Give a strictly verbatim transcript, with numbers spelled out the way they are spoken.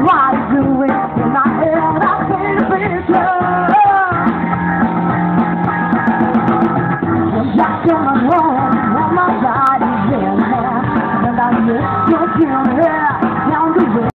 why do it in my head? I paint a picture. You're just in my room, when my body's in there, and I miss your killing.